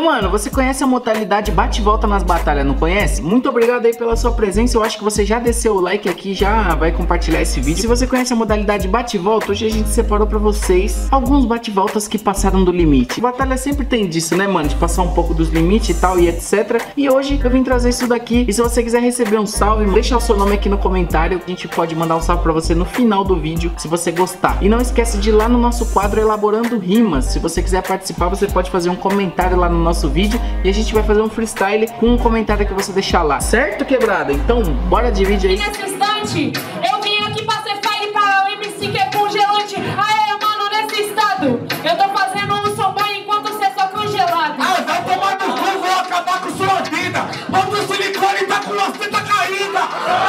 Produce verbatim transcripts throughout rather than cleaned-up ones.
mano, você conhece a modalidade bate e volta nas batalhas, não conhece? Muito obrigado aí pela sua presença. Eu acho que você já desceu o like aqui, já vai compartilhar esse vídeo. Se você conhece a modalidade bate e volta, hoje a gente separou pra vocês alguns bate e voltas que passaram do limite. Batalha sempre tem disso, né, mano? De passar um pouco dos limites e tal e etcétera. E hoje eu vim trazer isso daqui. E se você quiser receber um salve, deixa o seu nome aqui no comentário. A gente pode mandar um salve pra você no final do vídeo, se você gostar. E não esquece de ir lá no nosso quadro Elaborando Rimas. Se você quiser participar, você pode fazer um comentário lá no nosso vídeo e a gente vai fazer um freestyle com um comentário que você deixar lá. Certo, quebrada? Então, bora de vídeo aí. Nesse instante, eu vim aqui pra ser fire para o M C que é congelante. Aê, mano, nesse estado, eu tô fazendo um som bom enquanto você é só congelado. Ah, vai tomar no cu, vou acabar com sua vida. Quando o silicone tá com você, tá caída.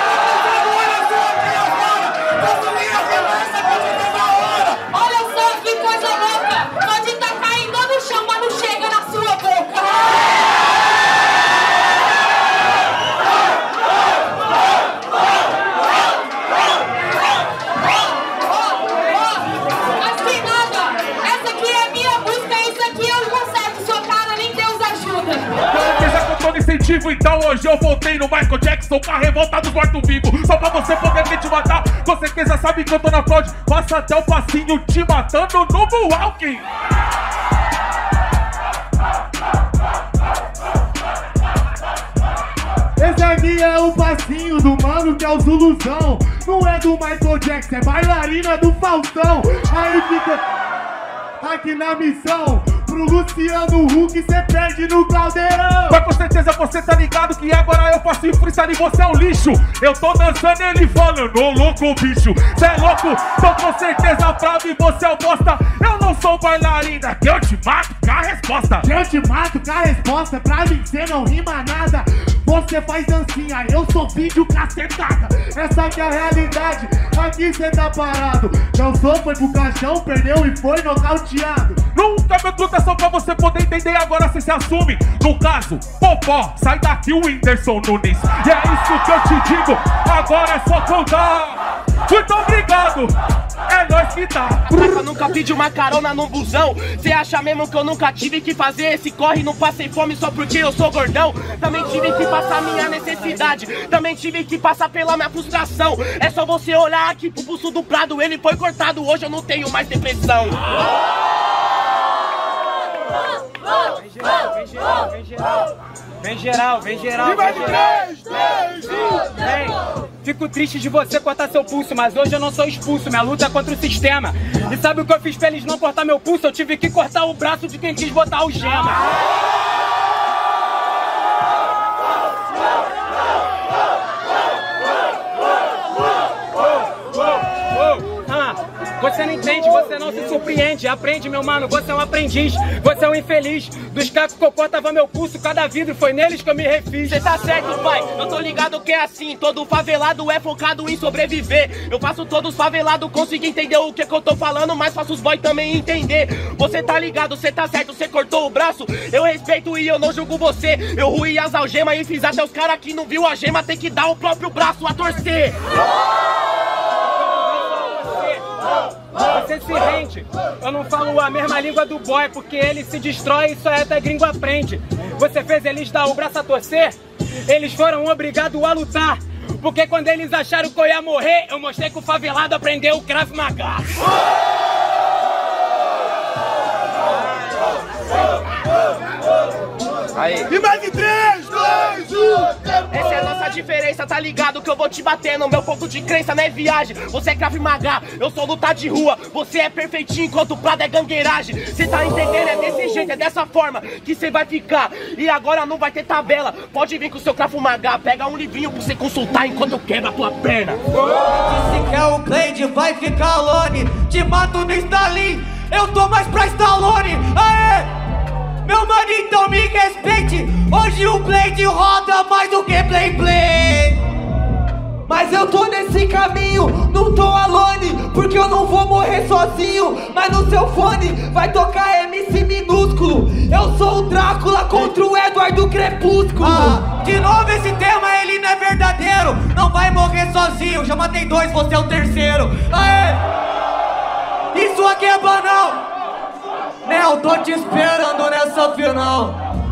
Olha só que coisa louca. Pode tá caindo no chão, mas não chega na sua boca. Mas que nada. Essa aqui é minha música, isso aqui eu conserto. Sua cara, nem Deus ajuda. Certeza que eu tô no incentivo, então hoje eu voltei no Michael Jackson com a revolta dos mortos-vivos. Só pra você poder me te matar. Com certeza sabe que eu tô na fraude. Passa até o passinho te matando no Moonwalking. Esse aqui é o passinho do mano que é o Zuluzão. Não é do Michael Jackson, é bailarina do Faustão. Aí fica aqui na missão. Pro Luciano Huck cê perde no caldeirão. Mas com certeza você tá ligado que agora eu faço freestyle e você é um lixo. Eu tô dançando ele falando, ô louco bicho. Cê é louco, tô com certeza bravo e você é o bosta. Eu não sou bailarina, que eu te mato com a resposta. Eu te mato com a resposta, pra mim cê não rima nada. Você faz dancinha, eu sou vídeo cacetada. Essa que é a realidade, aqui cê tá parado. Dançou, foi pro caixão, perdeu e foi nocauteado. Nunca me conta só pra você poder entender, agora cê se assume. No caso, Popó, sai daqui o Whindersson Nunes. E é isso que eu te digo, agora é só contar. Muito obrigado, é nóis que tá. Eu nunca pedi uma carona num busão. Cê acha mesmo que eu nunca tive que fazer esse corre? Não passei fome só porque eu sou gordão. Também tive que passar minha necessidade. Também tive que passar pela minha frustração. É só você olhar aqui pro pulso do Prado. Ele foi cortado, hoje eu não tenho mais depressão. Vem geral, vem geral, vem geral. Vem geral, vem geral. E vai de três, três, um. Vem. Fico triste de você cortar seu pulso, mas hoje eu não sou expulso, minha luta é contra o sistema. E sabe o que eu fiz pra eles não cortar meu pulso? Eu tive que cortar o braço de quem quis botar o gema. Você não entende, você não se surpreende. Aprende, meu mano, você é um aprendiz. Você é um infeliz. Dos cacos que eu cortava meu pulso, cada vidro foi neles que eu me refiz. Cê tá certo, pai, eu tô ligado que é assim. Todo favelado é focado em sobreviver. Eu faço todos favelados conseguir entender o que que eu tô falando, mas faço os boy também entender. Você tá ligado, cê tá certo, cê cortou o braço. Eu respeito e eu não julgo você. Eu ruí as algemas e fiz até os caras que não viu a gema tem que dar o próprio braço a torcer. Você se rende. Eu não falo a mesma língua do boy, porque ele se destrói e só é da gringo aprende. Você fez eles dar o braço a torcer? Eles foram obrigados a lutar. Porque quando eles acharam que eu ia morrer, eu mostrei que o favelado aprendeu o Krav Maga. Aí. E mais de três, dois, um. Essa é a nossa diferença, tá ligado? Que eu vou te bater no meu ponto de crença, não é viagem. Você é Krav Maga, eu sou luta de rua. Você é perfeitinho enquanto o Prado é gangueiragem. Cê tá entendendo? É desse jeito, é dessa forma que cê vai ficar. E agora não vai ter tabela. Pode vir com o seu Krav Maga. Pega um livrinho pra você consultar enquanto eu quebro a tua perna. Se quer o Cleide, vai ficar alone. Te mato no Stalin, eu tô mais pra Stallone. Aê! Meu mano, então me respeite. Hoje o Blade roda mais do que Play Play. Mas eu tô nesse caminho, não tô alone, porque eu não vou morrer sozinho. Mas no seu fone vai tocar M C minúsculo. Eu sou o Drácula contra o Eduardo Crepúsculo. Ah, de novo esse tema, ele não é verdadeiro. Não vai morrer sozinho, já matei dois, você é o terceiro. Aê! Isso aqui é banal. Nel, tô te esperando nessa final.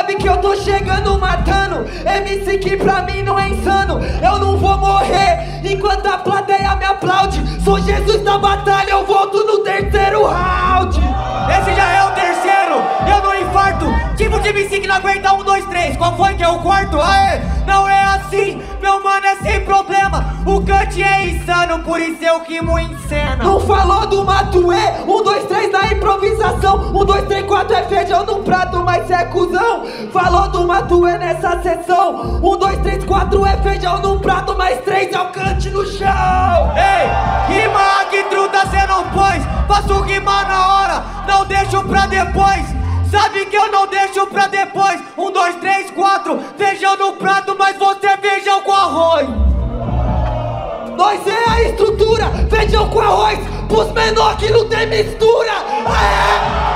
sabe que eu tô chegando matando. M C que pra mim não é insano. Eu não vou morrer enquanto a plateia me aplaude. Sou Jesus da batalha, eu volto no terceiro round. Esse já é o terceiro, eu não infarto. Tipo de M C que não aguenta um, dois, três. Qual foi que é o quarto? Aê, não é assim, meu mano, é sem problema. O Cut é insano, por isso eu rimo em cena. Não falou do Matuê, um, dois, três na improvisação. Um, dois, três, quatro é feijão no prato, mas cê é cuzão. Falou do Matuê nessa sessão. Um, dois, três, quatro é feijão no prato, mas três é o Cut no chão. Ei, rima que truta cê não pôs. Faço rima na hora, não deixo pra depois. Sabe que eu não deixo pra depois. Um, dois, três, quatro, feijão no prato, mas você é feijão com arroz. Nós é a estrutura, feijão com arroz, pros menor que não tem mistura. Aê!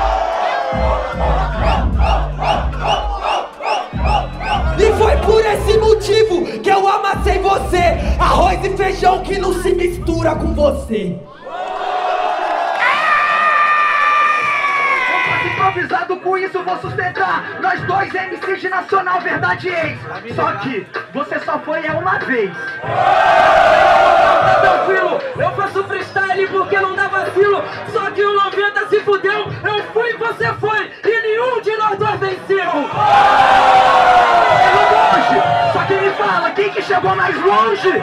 E foi por esse motivo que eu amassei você. Arroz e feijão que não se mistura com você. Improvisado, com isso vou sustentar. Nós dois M Cs de nacional, verdade ex. Só que você só foi é uma vez. Tranquilo, eu faço freestyle porque não dá vacilo. Só que o noventa se fudeu, eu fui, você foi, e nenhum de nós dois venceu. Chegou longe, só que me fala, quem que chegou mais longe?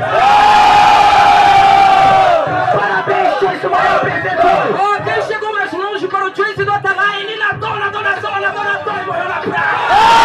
Parabéns, Choice, o maior perdedor. Ó, quem chegou mais longe para o Choice do Atalai, ele na dona, dona, dona, dona, dona, morreu na praia.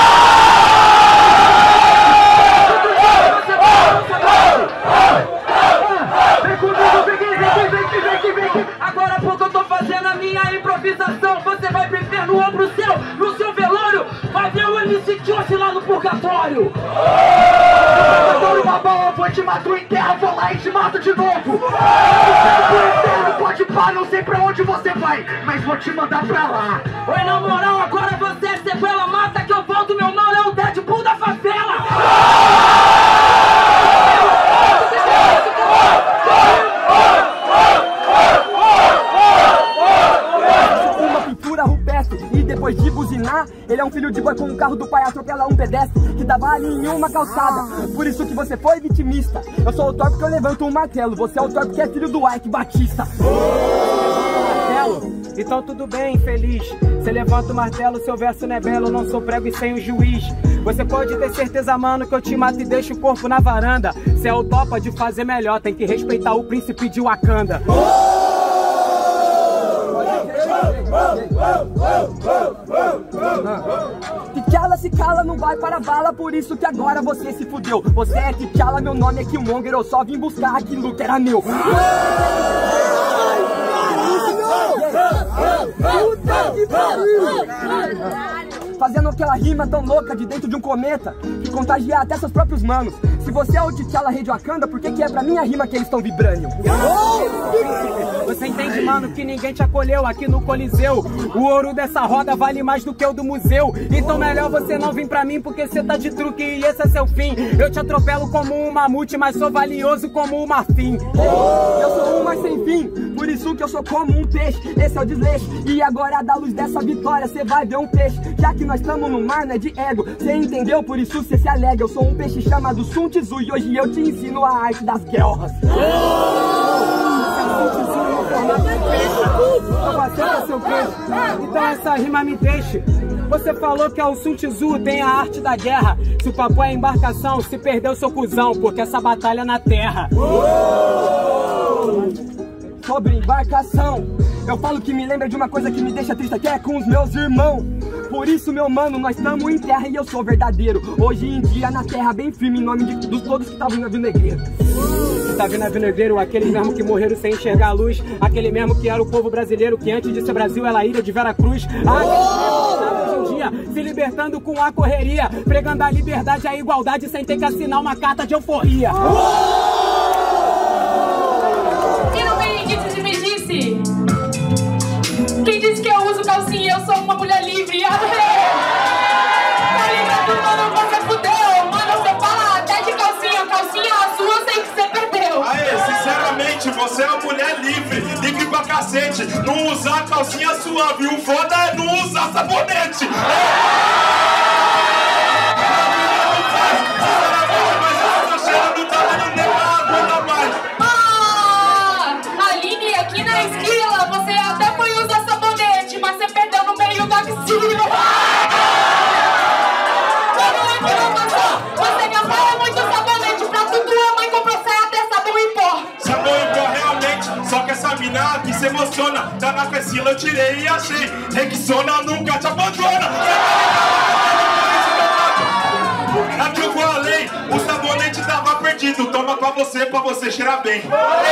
Vem comigo, vem, vem, vem, vem, vem, vem, vem. Agora há pouco eu tô fazendo a minha improvisação. Você vai viver no ombro seu, no seu velório. Vai ver o M C Choice lá no purgatório. Adoro uma bola, vou te mato em terra, vou lá e te mato de novo. Eterno, pode parar, não sei pra onde você vai, mas vou te mandar pra lá. Oi, na moral, agora você é sequela, mata que eu volto, meu mano é o Deadpool da favela. Uma pintura rupestre e depois de buzinar, ele é um filho de boi com um carro do pai atropela um pedestre que tava ali em uma calçada. Por isso que você foi vitimista. Eu sou o Thor que eu levanto um martelo. Você é o Thor que é filho do Ike Batista. Martelo, então tudo bem, infeliz. Você levanta o martelo, seu verso não é belo. Eu não sou prego e sem o juiz. Você pode ter certeza, mano, que eu te mato e deixo o corpo na varanda. Cê é o topa de fazer melhor, tem que respeitar o príncipe de Wakanda. T'Challa se cala, não vai para a bala, por isso que agora você se fudeu. Você é T'Challa, meu nome é Killmonger, eu só vim buscar aquilo que era meu. Fazendo aquela rima tão louca de dentro de um cometa que contagia até seus próprios manos. Se você é o T'Challa rei de Wakanda, por que que é pra minha rima que eles estão vibrando? Você entende, mano, que ninguém te acolheu aqui no Coliseu. O ouro dessa roda vale mais do que o do museu. Então melhor você não vir pra mim porque você tá de truque e esse é seu fim. Eu te atropelo como um mamute, mas sou valioso como um marfim. Eu sou um mar sem fim, por isso que eu sou como um peixe. Esse é o desleixo, e agora da luz dessa vitória cê vai ver um peixe. Já que nós estamos no mar, não é de ego, cê entendeu? Por isso cê se alega. Eu sou um peixe chamado Sun Tzu e hoje eu te ensino a arte das guerras. Então essa rima me deixa. Você falou que é o Sun Tzu, tem a arte da guerra. Se o papo é embarcação, se perdeu seu cuzão, porque essa batalha é na terra. Sobre embarcação, eu falo que me lembra de uma coisa que me deixa triste, que é com os meus irmãos. Por isso, meu mano, nós estamos em terra e eu sou verdadeiro. Hoje em dia na terra bem firme, em nome de, dos todos que estavam na Vinegreiro. Que tá vindo a Vinegreiro, aqueles mesmo que morreram sem enxergar a luz. Aquele mesmo que era o povo brasileiro, que antes de ser Brasil era a ilha de Veracruz. Aquele mesmo que hoje em dia se libertando com a correria, pregando a liberdade e a igualdade sem ter que assinar uma carta de euforia. E não vem disse me disse. Quem disse que eu uso calcinha? Eu sou uma mulher livre. Tá ligado, mano? Você fudeu. Mano, você fala até de calcinha. Calcinha a sua, sei que você perdeu. Aê, sinceramente, você é uma mulher livre. Livre pra cacete. Não usar calcinha suave. O foda é não usar sabonete. funciona. Tá na Priscila, eu tirei e achei. Rexona nunca te abandona. Aqui eu vou além, o sabonete tava perdido. Toma pra você, pra você cheirar bem.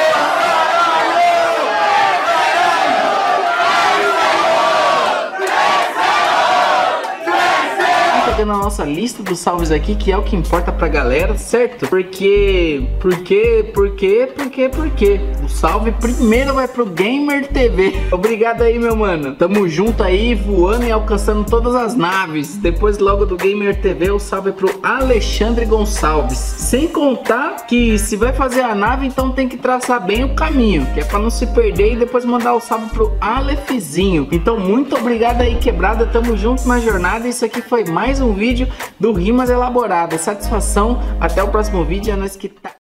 Na nossa lista dos salves aqui, que é o que importa pra galera, certo? Porque, porque, porque, porque, porque o salve primeiro vai pro Gamer T V. Obrigado aí, meu mano. Tamo junto aí, voando e alcançando todas as naves. Depois logo do Gamer T V, o salve pro Alexandre Gonçalves. Sem contar que se vai fazer a nave, então tem que traçar bem o caminho, que é pra não se perder, e depois mandar o salve pro Alefzinho. Então muito obrigado aí, Quebrada. Tamo junto na jornada. Isso aqui foi mais um vídeo do Rimas Elaboradas. Satisfação, até o próximo vídeo. É nós que tá...